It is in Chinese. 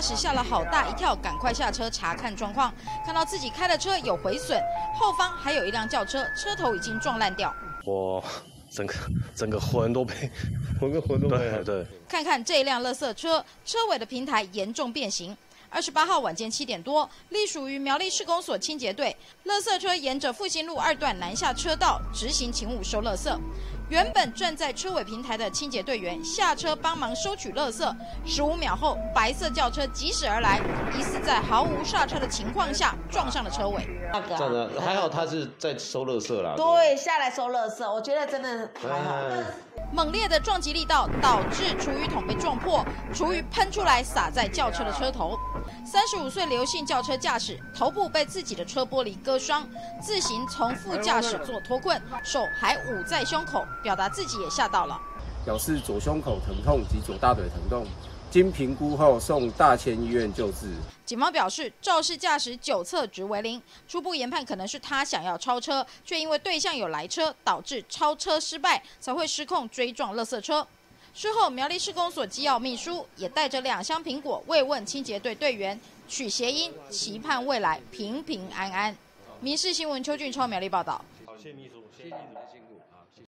驶吓了好大一跳，赶快下车查看状况，看到自己开的车有毁损，后方还有一辆轿车，车头已经撞烂掉。 我整个魂都被对。 看看这一辆垃圾车，车尾的平台严重变形。28号晚间7点多，隶属于苗栗市公所清洁队，垃圾车沿着复兴路2段南下车道直行勤务收垃圾。原本站在车尾平台的清洁队员下车帮忙收取垃圾，15秒后，白色轿车疾驶而来，疑似在毫无刹车的情况下撞上了车尾。 真的还好，他是在收垃圾啦。 对，下来收垃圾，我觉得真的还好。 猛烈的撞击力道导致厨余桶被撞破，厨余喷出来洒在轿车的车头。35岁刘姓轿车驾驶头部被自己的车玻璃割伤，自行从副驾驶座脱困，手还捂在胸口，表达自己也吓到了。 表示左胸口疼痛及左大腿疼痛，经评估后送大千医院救治。 警方表示，肇事驾驶9测值为0，初步研判可能是他想要超车，却因为对向有来车，导致超车失败，才会失控追撞垃圾车。事后，苗栗市公所机要秘书也带着2箱苹果慰问清洁队队员，取谐音，期盼未来平平安安。民视新闻邱俊超苗栗报道。 好，谢秘书，谢谢秘书。